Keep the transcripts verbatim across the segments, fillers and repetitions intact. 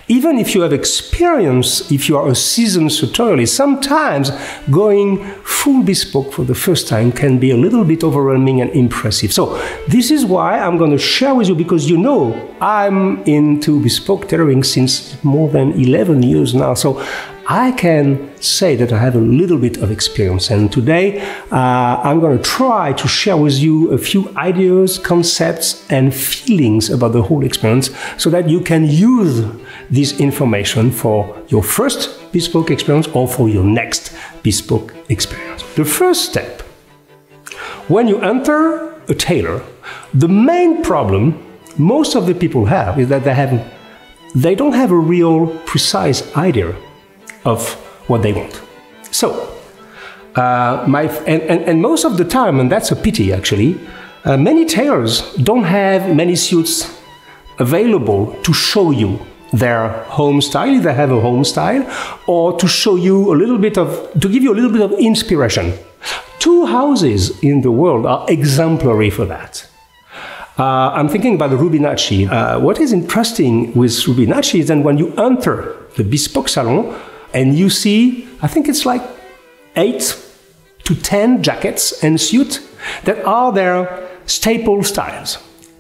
Even if you have experience, if you are a seasoned tutorialist, sometimes going full bespoke for the first time can be a little bit overwhelming and impressive. So this is why I'm going to share with you, because you know I'm into bespoke tailoring since more than eleven years now. So I can say that I have a little bit of experience, and today uh, I'm going to try to share with you a few ideas, concepts, and feelings about the whole experience so that you can use this information for your first bespoke experience or for your next bespoke experience. The first step, when you enter a tailor, the main problem most of the people have is that they, have, they don't have a real precise idea of what they want. So, uh, my, and, and, and most of the time, and that's a pity actually, uh, many tailors don't have many suits available to show you their home style, if they have a home style, or to show you a little bit of, to give you a little bit of inspiration. Two houses in the world are exemplary for that. Uh, I'm thinking about the Rubinacci. Uh, what is interesting with Rubinacci is that when you enter the bespoke salon, and you see, I think it's like eight to ten jackets and suits that are their staple styles.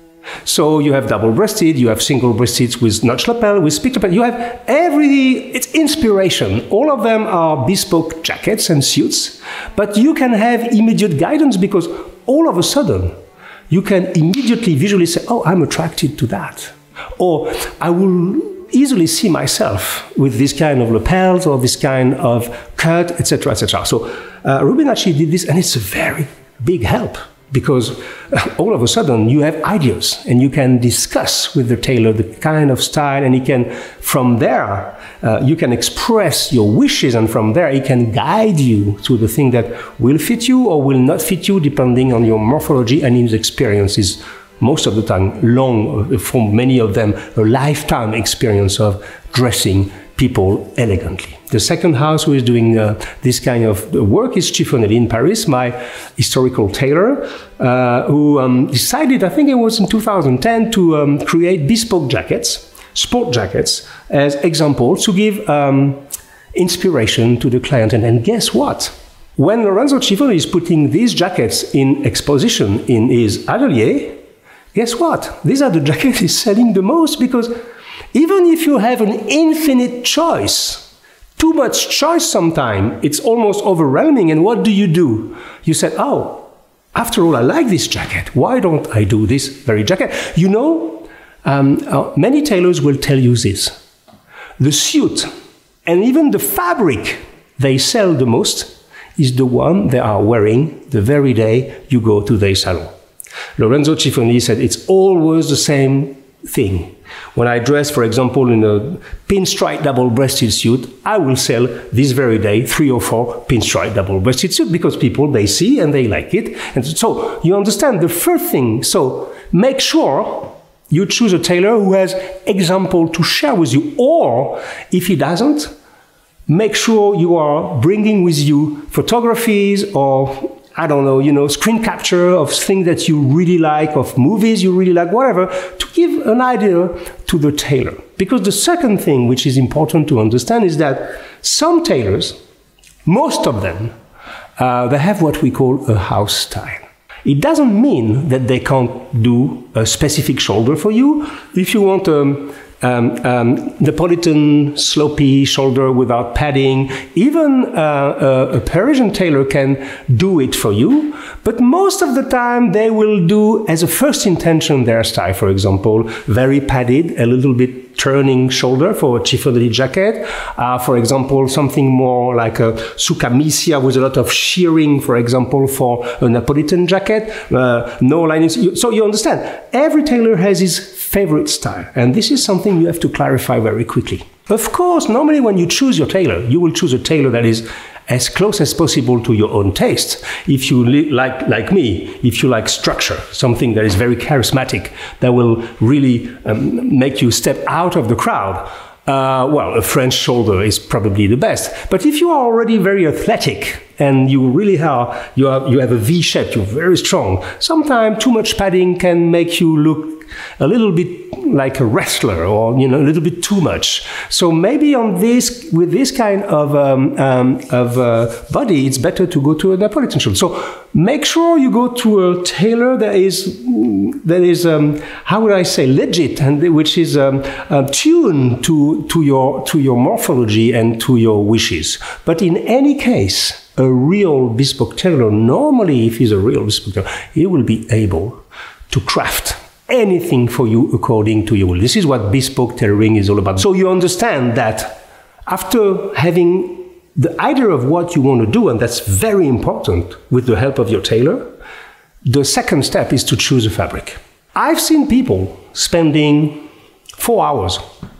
So you have double-breasted, you have single-breasted with notch lapel, with split lapel. You have every, it's inspiration. All of them are bespoke jackets and suits, but you can have immediate guidance because all of a sudden you can immediately visually say, oh, I'm attracted to that. Or I will easily see myself with this kind of lapels or this kind of cut, et cetera, et cetera. So uh, Rubinacci did this, and it's a very big help because uh, all of a sudden you have ideas and you can discuss with the tailor the kind of style, and he can, from there, uh, you can express your wishes, and from there he can guide you to the thing that will fit you or will not fit you depending on your morphology and his experiences. Most of the time, long, for many of them, a lifetime experience of dressing people elegantly. The second house who is doing uh, this kind of work is Chiffonelli in Paris, my historical tailor, uh, who um, decided, I think it was in two thousand ten, to um, create bespoke jackets, sport jackets, as examples to give um, inspiration to the client. And, and guess what? When Lorenzo Chiffonelli is putting these jackets in exposition in his atelier, guess what? These are the jackets he's selling the most, because even if you have an infinite choice, too much choice sometimes, it's almost overwhelming. And what do you do? You say, oh, after all, I like this jacket. Why don't I do this very jacket? You know, um, uh, many tailors will tell you this. The suit and even the fabric they sell the most is the one they are wearing the very day you go to their salon. Lorenzo Chiffonelli said it's always the same thing. When I dress, for example, in a pinstripe double-breasted suit, I will sell this very day three or four pinstripe double-breasted suits because people, they see and they like it. And so you understand the first thing. So make sure you choose a tailor who has example to share with you, or if he doesn't, make sure you are bringing with you photographies or I don't know, you know, screen capture of things that you really like, of movies you really like, whatever, to give an idea to the tailor. Because the second thing which is important to understand is that some tailors, most of them, uh, they have what we call a house style. It doesn't mean that they can't do a specific shoulder for you. If you want a Um, um, Napolitan slopey shoulder without padding, even uh, a, a Parisian tailor can do it for you, but most of the time they will do as a first intention their style. For example, very padded, a little bit turning shoulder for a Chiffonelli jacket. Uh, for example, something more like a sucamisia with a lot of shearing, for example, for a Napolitan jacket. Uh, no linings. So you understand, every tailor has his favorite style, and this is something you have to clarify very quickly. Of course, normally when you choose your tailor, you will choose a tailor that is as close as possible to your own taste. If you like, like me, if you like structure, something that is very charismatic, that will really um, make you step out of the crowd, uh, well, a French shoulder is probably the best. But if you are already very athletic and you really are, you are, you have a V shape, you're very strong. Sometimes too much padding can make you look a little bit like a wrestler, or you know, a little bit too much. So maybe on this, with this kind of um, um, of uh, body, it's better to go to a Napolitan shoe. So make sure you go to a tailor that is that is um, how would I say, legit, and which is um, uh, tuned to to your to your morphology and to your wishes. But in any case, a real bespoke tailor, normally, if he's a real bespoke tailor, he will be able to craft anything for you according to your will. This is what bespoke tailoring is all about. So you understand that after having the idea of what you want to do, and that's very important with the help of your tailor, the second step is to choose a fabric. I've seen people spending four hours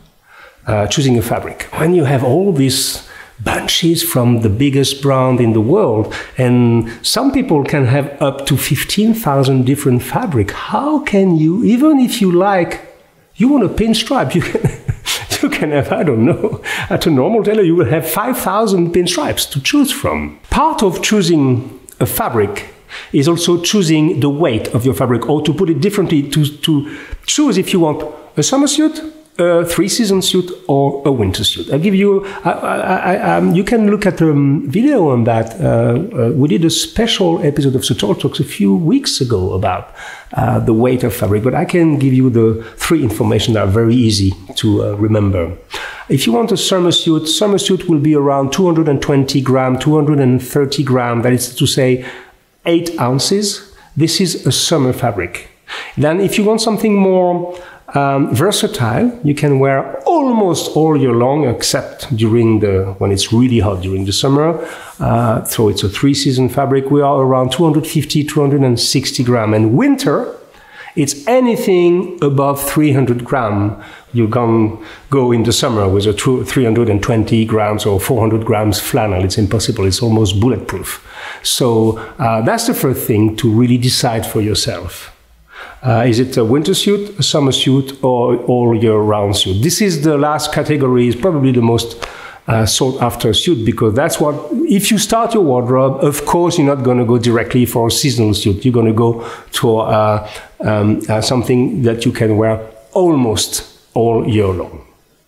uh, choosing a fabric. When you have all these bunches from the biggest brand in the world, and some people can have up to fifteen thousand different fabric. How can you, even if you like, you want a pinstripe, you can, you can have, I don't know, at a normal tailor you will have five thousand pinstripes to choose from. Part of choosing a fabric is also choosing the weight of your fabric, or to put it differently, to, to choose if you want a summer suit, a three-season suit, or a winter suit. I'll give you, I, I, I, um, you can look at a um, video on that. Uh, uh, we did a special episode of Suture Talks a few weeks ago about uh, the weight of fabric, but I can give you the three information that are very easy to uh, remember. If you want a summer suit, summer suit will be around two hundred twenty grams, two hundred thirty grams, that is to say eight ounces. This is a summer fabric. Then if you want something more Um, versatile, you can wear almost all year long, except during the when it's really hot during the summer. Uh, so it's a three-season fabric. We are around two hundred fifty, two hundred sixty grams. And winter, it's anything above three hundred grams. You can go in the summer with a three hundred twenty grams or four hundred grams flannel. It's impossible. It's almost bulletproof. So uh, that's the first thing to really decide for yourself. Uh, is it a winter suit, a summer suit, or all year round suit? This is the last category, is probably the most uh, sought after suit, because that's what, if you start your wardrobe, of course you're not going to go directly for a seasonal suit. You're going to go to uh, um, uh, something that you can wear almost all year long.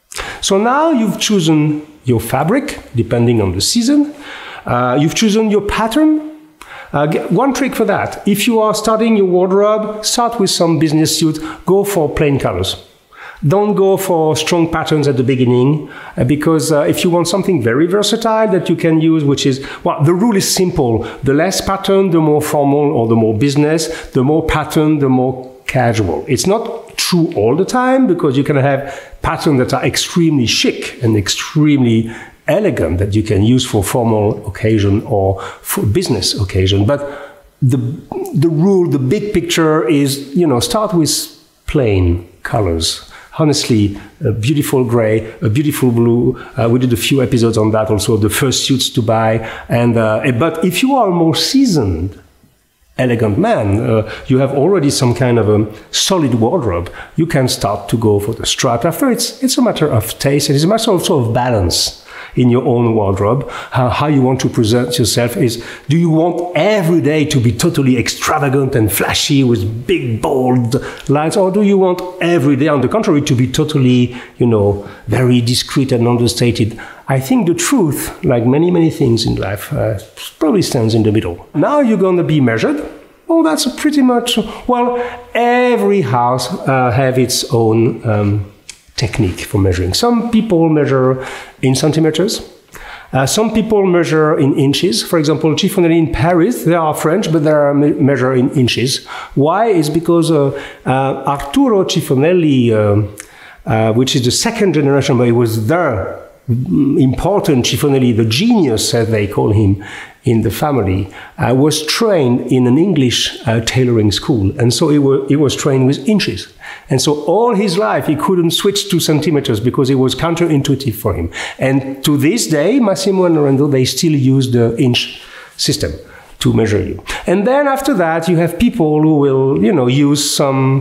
So now you've chosen your fabric, depending on the season. Uh, you've chosen your pattern. Uh, one trick for that, if you are starting your wardrobe, start with some business suit, go for plain colors. Don't go for strong patterns at the beginning, uh, because uh, if you want something very versatile that you can use, which is, well, the rule is simple. The less pattern, the more formal or the more business. The more pattern, the more casual. It's not true all the time, because you can have patterns that are extremely chic and extremely elegant that you can use for formal occasion or for business occasion. But the the rule, the big picture is, you know, start with plain colors. Honestly, a beautiful gray, a beautiful blue. Uh, we did a few episodes on that also, the first suits to buy. And uh, but if you are a more seasoned, elegant man, uh, you have already some kind of a solid wardrobe, you can start to go for the stripe. After, it's it's a matter of taste. It is a matter also of balance in your own wardrobe. How, how you want to present yourself is, do you want every day to be totally extravagant and flashy with big bold lines, or do you want every day, on the contrary, to be totally, you know, very discreet and understated? I think the truth, like many, many things in life, uh, probably stands in the middle. Now you're going to be measured. Oh, that's pretty much, well, every house uh, have its own um, technique for measuring. Some people measure in centimeters. Uh, some people measure in inches. For example, Chiffonelli in Paris, they are French, but they are me measure in inches. Why? Is because uh, uh, Arturo Chiffonelli, uh, uh, which is the second generation, but he was the important Chiffonelli, the genius, as they call him in the family, uh, was trained in an English uh, tailoring school. And so he, were, he was trained with inches. And so all his life, he couldn't switch to centimeters because it was counterintuitive for him. And to this day, Massimo and Lorenzo, they still use the inch system to measure you. And then after that, you have people who will, you know, use some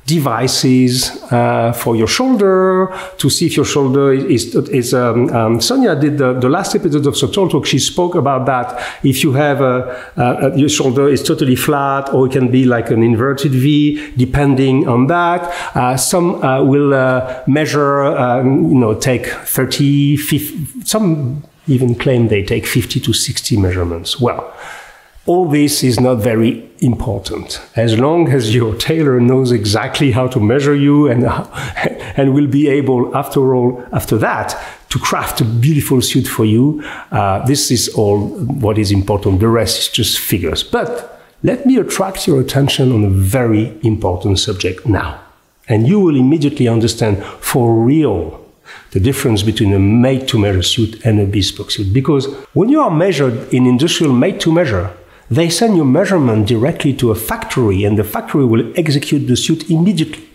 devices uh, for your shoulder to see if your shoulder is. is um, um, Sonia did the, the last episode of Sutol Talk. She spoke about that. If you have a, a, your shoulder is totally flat, or it can be like an inverted V, depending on that. Uh, some uh, will uh, measure, um, you know, take thirty, fifty, some even claim they take fifty to sixty measurements. Well, all this is not very important, as long as your tailor knows exactly how to measure you and, and will be able, after all, after that, to craft a beautiful suit for you. Uh, this is all what is important. The rest is just figures. But let me attract your attention on a very important subject now. And you will immediately understand for real the difference between a made-to-measure suit and a bespoke suit. Because when you are measured in industrial made-to-measure, they send your measurement directly to a factory, and the factory will execute the suit immediately.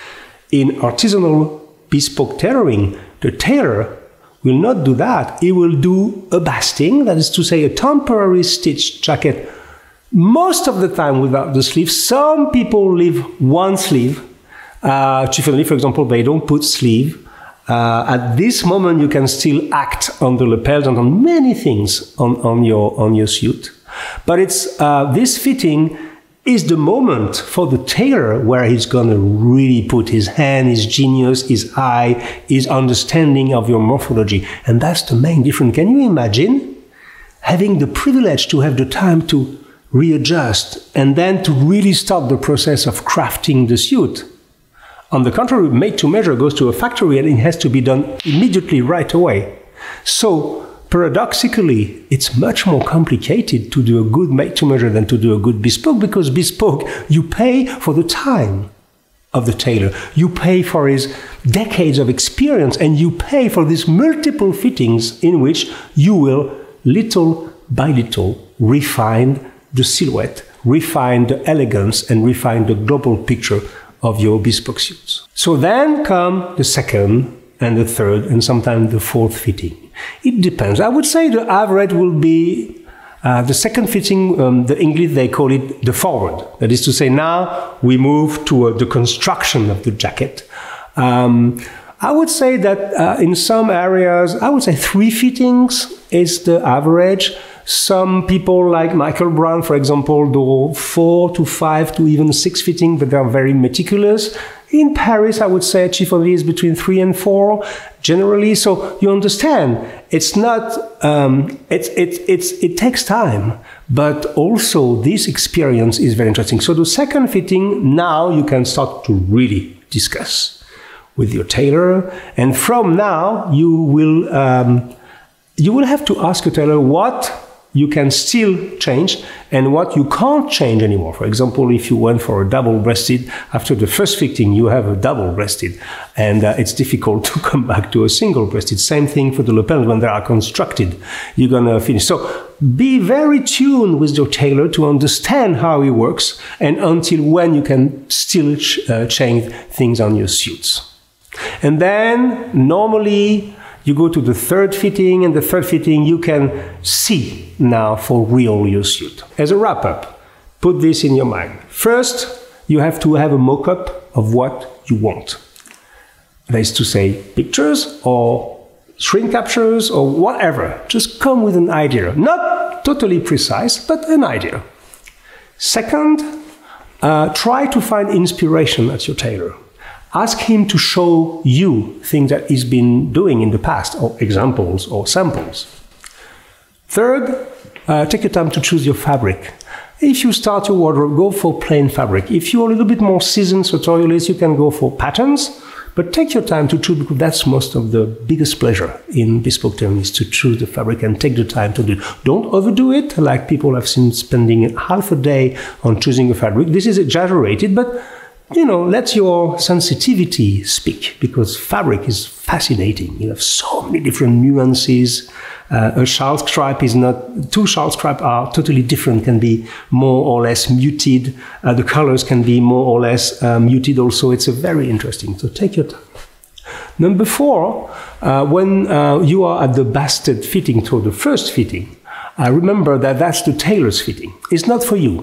In artisanal bespoke tailoring, the tailor will not do that. He will do a basting, that is to say, a temporary stitched jacket, most of the time without the sleeve. Some people leave one sleeve. Uh, chiffonier, for example, they don't put sleeve. Uh, at this moment, you can still act on the lapels and on many things on, on, your, on your suit. But it's uh, this fitting is the moment for the tailor where he's going to really put his hand, his genius, his eye, his understanding of your morphology. And that's the main difference. Can you imagine having the privilege to have the time to readjust and then to really start the process of crafting the suit? On the contrary, made-to-measure goes to a factory and it has to be done immediately right away. So, paradoxically, it's much more complicated to do a good made-to-measure than to do a good bespoke, because bespoke, you pay for the time of the tailor, you pay for his decades of experience, and you pay for these multiple fittings in which you will, little by little, refine the silhouette, refine the elegance, and refine the global picture of your bespoke suits. So then come the second and the third, and sometimes the fourth fitting. It depends. I would say the average will be uh, the second fitting. Um, the English, they call it the forward. That is to say, now we move to uh, the construction of the jacket. Um, I would say that uh, in some areas, I would say three fittings is the average. Some people like Michael Brown, for example, do four to five to even six fitting, but they are very meticulous. In Paris, I would say chiffonier is between three and four, generally. So you understand, it's not, um, it's, it's, it's, it takes time, but also this experience is very interesting. So the second fitting, now you can start to really discuss with your tailor. And from now, you will, um, you will have to ask your tailor what you can still change and what you can't change anymore. For example, if you went for a double-breasted, after the first fitting you have a double-breasted, and uh, it's difficult to come back to a single-breasted. Same thing for the lapels when they are constructed. You're gonna finish. So be very tuned with your tailor to understand how he works and until when you can still ch uh, change things on your suits. And then normally you go to the third fitting, and the third fitting you can see now for real your suit. As a wrap-up, put this in your mind. First, you have to have a mock-up of what you want. That is to say, pictures or screen captures or whatever. Just come with an idea. Not totally precise, but an idea. Second, uh, try to find inspiration at your tailor. Ask him to show you things that he's been doing in the past, or examples or samples. Third, uh, take your time to choose your fabric. If you start your wardrobe, go for plain fabric. If you're a little bit more seasoned sartorialist, you can go for patterns, but take your time to choose, because that's most of the biggest pleasure in bespoke tailoring, is to choose the fabric and take the time to do it. Don't overdo it, like people have seen spending half a day on choosing a fabric. This is exaggerated, but you know, let your sensitivity speak, because fabric is fascinating. You have so many different nuances. Uh, a shawl stripe is not, two shawl stripes are totally different, can be more or less muted. Uh, the colors can be more or less uh, muted also. It's a very interesting, so take your time. Number four, uh, when uh, you are at the basted fitting, to the first fitting, uh, remember that that's the tailor's fitting. It's not for you.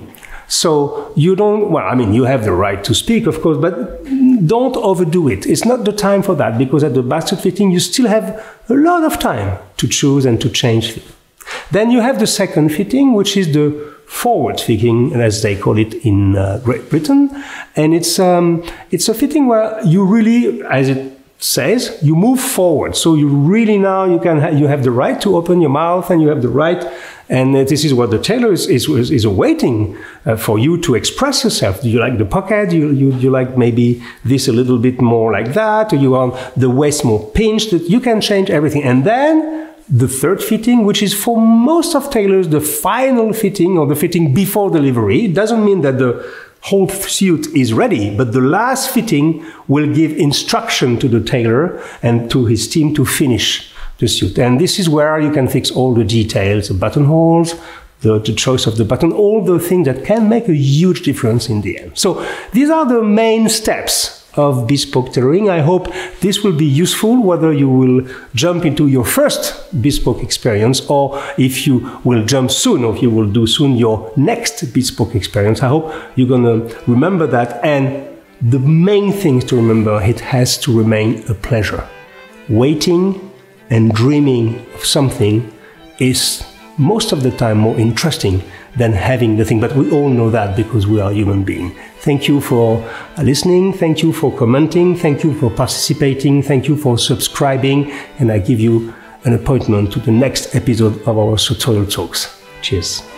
So you don't, well, I mean, you have the right to speak, of course, but don't overdo it. It's not the time for that, because at the basket fitting, you still have a lot of time to choose and to change. Then you have the second fitting, which is the forward fitting, as they call it in uh, Great Britain. And it's, um, it's a fitting where you really, as it says, you move forward. So you really now, you can ha you have the right to open your mouth, and you have the right, and uh, this is what the tailor is, is, is awaiting uh, for you to express yourself. Do you like the pocket? You, you, you like maybe this a little bit more like that? Or you want the waist more pinched? You can change everything. And then the third fitting, which is for most of tailors the final fitting, or the fitting before delivery. It doesn't mean that the whole suit is ready, but the last fitting will give instruction to the tailor and to his team to finish the suit. And this is where you can fix all the details, the buttonholes, the, the choice of the button, all the things that can make a huge difference in the end. So these are the main steps of bespoke tailoring. I hope this will be useful, whether you will jump into your first bespoke experience, or if you will jump soon, or if you will do soon your next bespoke experience. I hope you're going to remember that. And the main thing to remember, it has to remain a pleasure. Waiting and dreaming of something is most of the time more interesting than having the thing. But we all know that, because we are human beings. Thank you for listening. Thank you for commenting. Thank you for participating. Thank you for subscribing. And I give you an appointment to the next episode of our Sartorial Talks. Cheers.